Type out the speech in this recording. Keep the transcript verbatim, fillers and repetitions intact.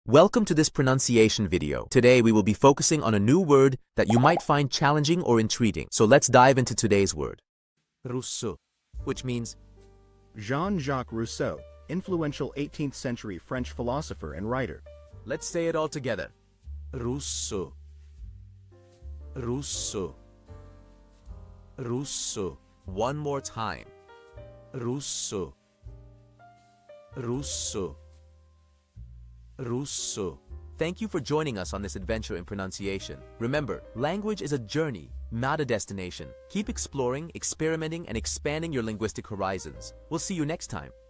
Welcome to this pronunciation video. Today we will be focusing on a new word that you might find challenging or intriguing. So let's dive into today's word. Rousseau, which means Jean-Jacques Rousseau, influential eighteenth century French philosopher and writer. Let's say it all together. Rousseau. Rousseau. Rousseau. One more time. Rousseau. Rousseau. Rousseau. Thank you for joining us on this adventure in pronunciation. Remember, language is a journey, not a destination. Keep exploring, experimenting, and expanding your linguistic horizons. We'll see you next time.